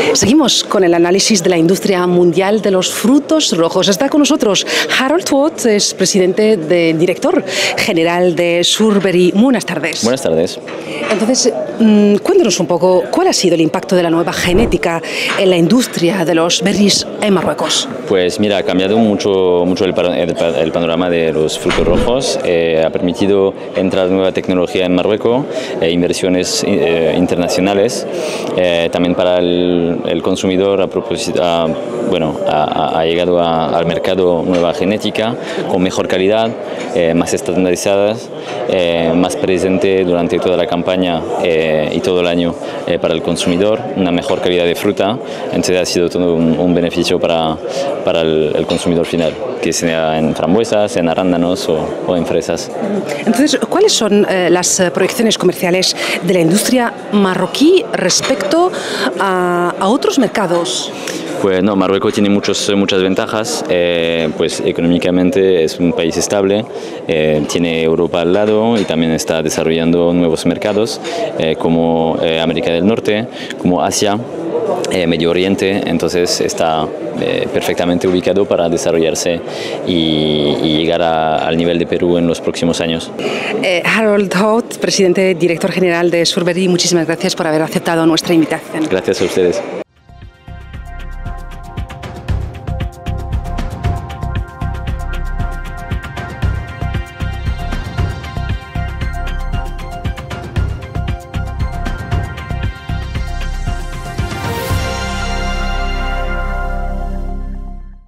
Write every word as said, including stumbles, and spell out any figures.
Seguimos con el análisis de la industria mundial de los frutos rojos. Está con nosotros Harold Toth, es presidente de director general de Surberry. Buenas tardes. Buenas tardes. Entonces, mmm, cuéntanos un poco, ¿cuál ha sido el impacto de la nueva genética en la industria de los berries en Marruecos? Pues mira, ha cambiado mucho, mucho el, el, el panorama de los frutos rojos. Eh, ha permitido entrar nueva tecnología en Marruecos, eh, inversiones eh, internacionales. Eh, también para el, el consumidor ha, a, bueno, ha, ha llegado a, al mercado nueva genética con mejor calidad, eh, más estandarizadas, eh, más presente durante toda la campaña eh, y todo el año eh, para el consumidor, una mejor calidad de fruta. Entonces ha sido todo un, un beneficio para, para el, el consumidor final, que sea en frambuesas, en arándanos o, o en fresas. Entonces, ¿cuáles son eh, las proyecciones comerciales de la industria marroquí respecto a, a otros mercados? Pues no, Marruecos tiene muchos, muchas ventajas, eh, pues económicamente es un país estable, eh, tiene Europa al lado y también está desarrollando nuevos mercados eh, como eh, América del Norte, como Asia, eh, Medio Oriente, entonces está eh, perfectamente ubicado para desarrollarse y, y llegar a, al nivel de Perú en los próximos años. Eh, Harold Toth, presidente director general de Surberry, muchísimas gracias por haber aceptado nuestra invitación. Gracias a ustedes.